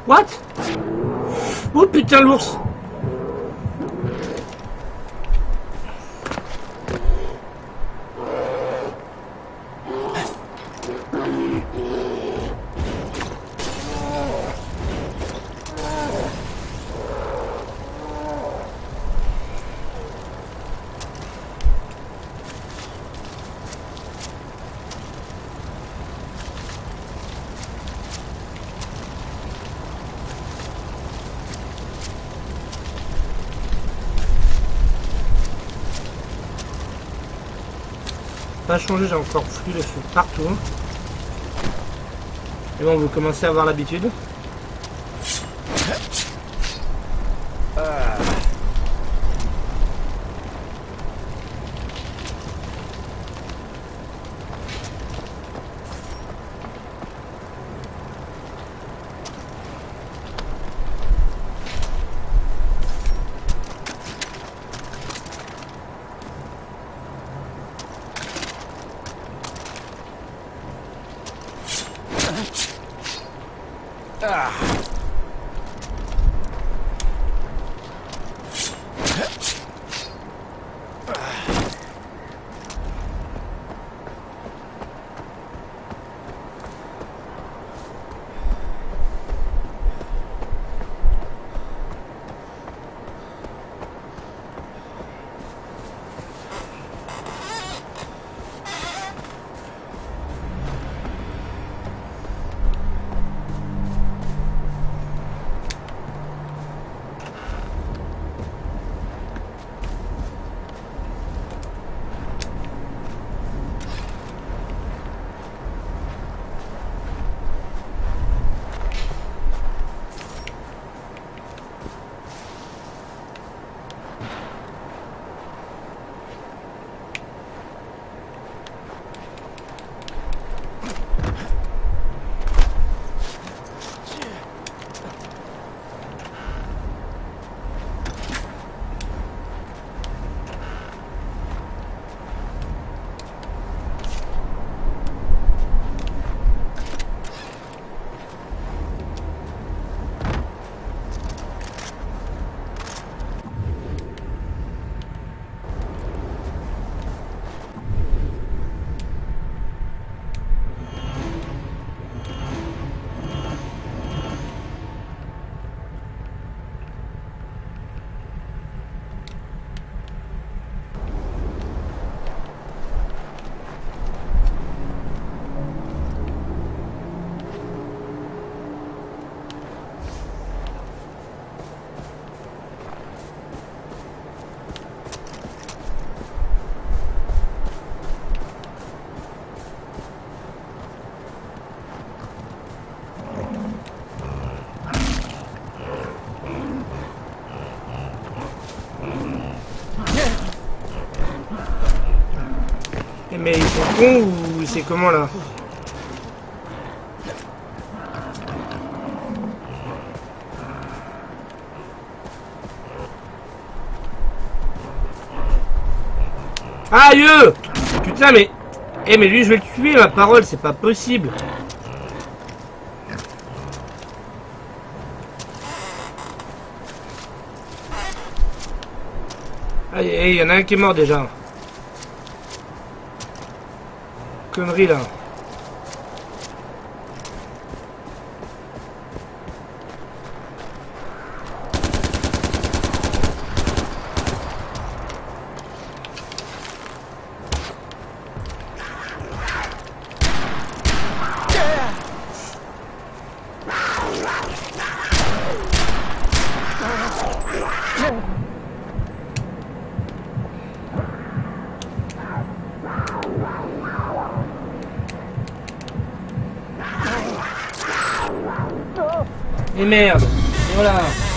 What? Oh putain l'ours. Pas changé, j'ai encore foutu le feu partout. Et bon, vous commencez à avoir l'habitude. Mais ils sont cons ou c'est comment là? Aïe! Putain mais... Eh mais lui je vais le tuer, ma parole, c'est pas possible. Aïe, il y en a un qui est mort déjà. Connerie là. Et merde. Et voilà.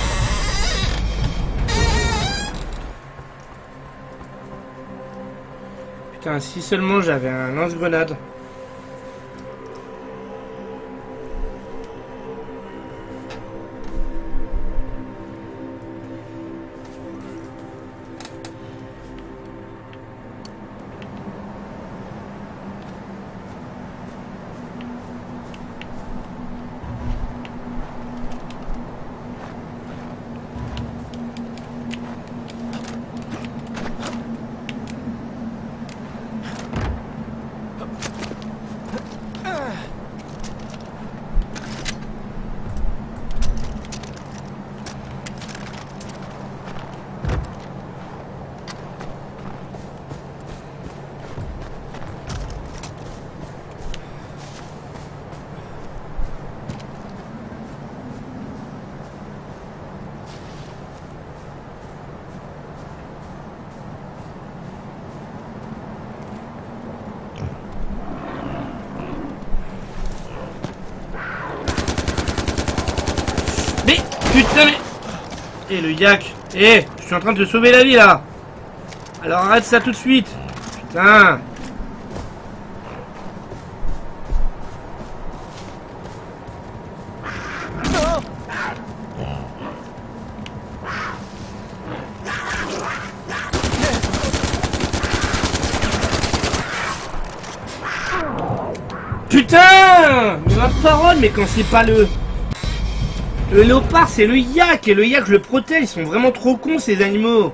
Putain, si seulement j'avais un lance-grenade. Putain mais... Eh le yak. Eh, je suis en train de te sauver la vie là. Alors arrête ça tout de suite. Putain. Putain! Mais ma parole, mais quand c'est pas le léopard, c'est le yak. Et le yak, je le protège. Ils sont vraiment trop cons, ces animaux.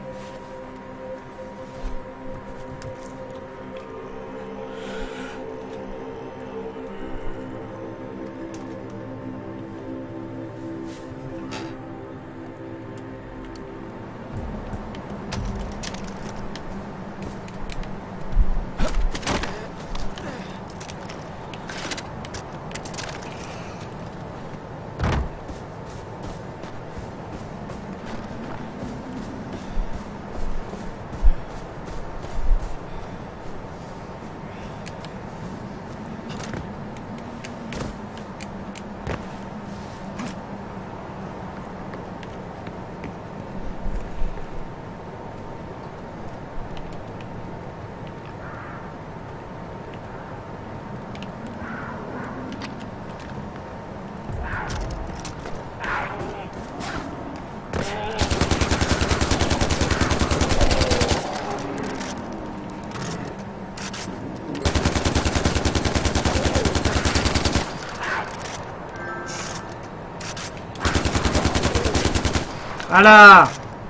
Voilà.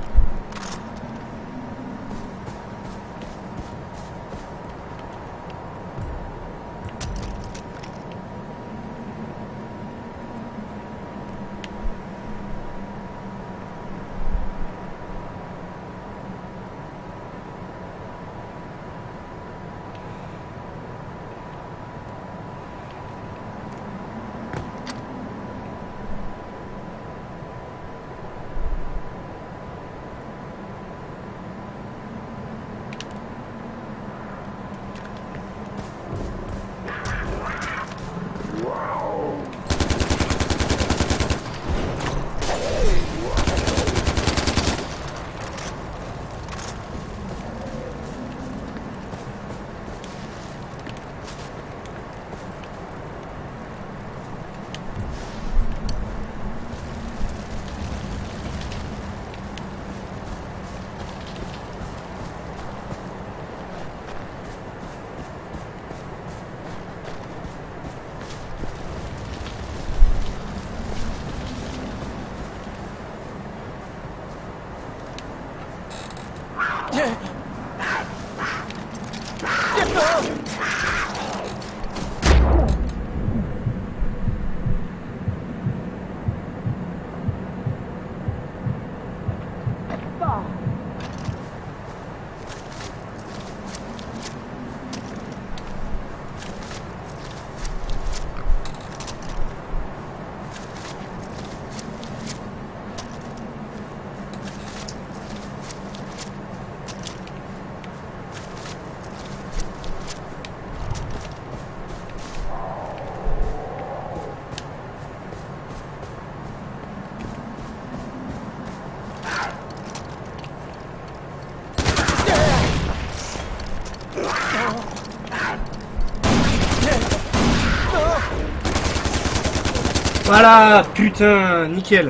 Voilà, putain, nickel.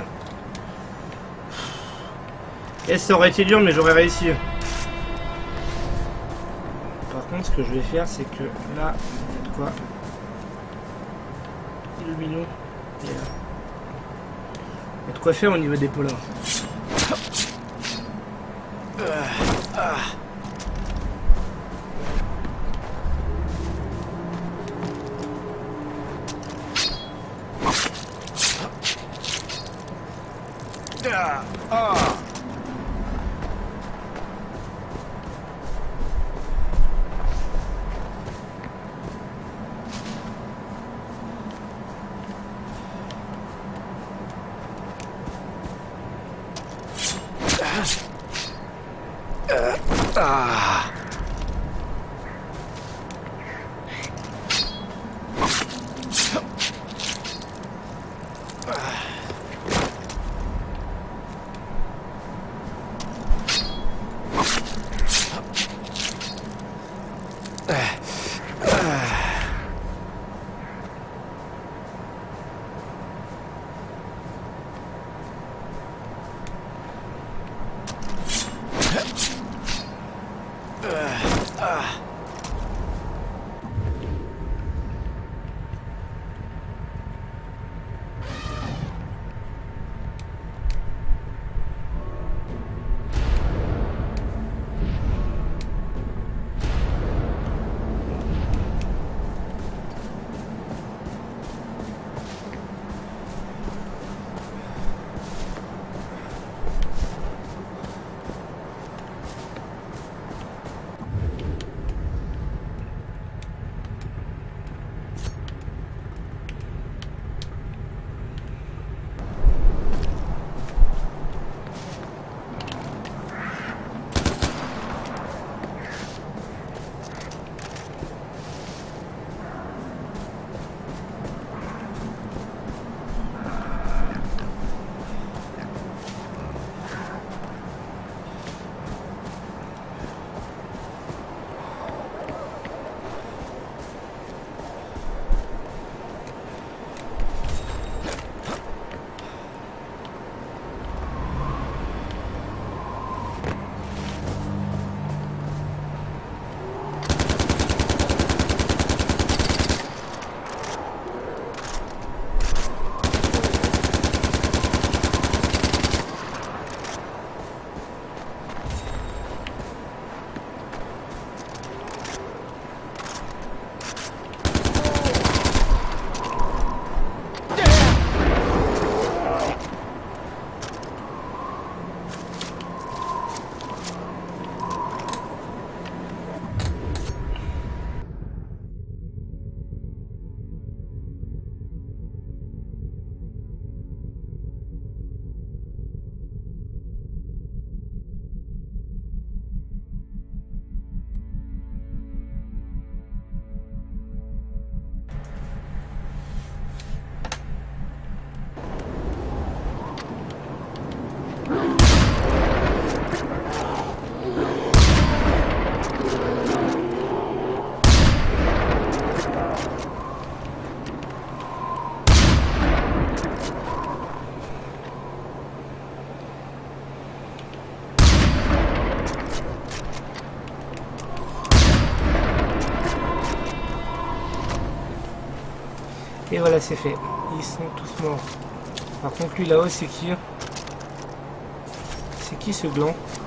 Et ça aurait été dur, mais j'aurais réussi. Par contre, ce que je vais faire, c'est que là, il y a de quoi illuminer. Il y a de quoi faire au niveau des polars. Et voilà, c'est fait. Ils sont tous morts. Par contre, lui là-haut, c'est qui? C'est qui ce gland?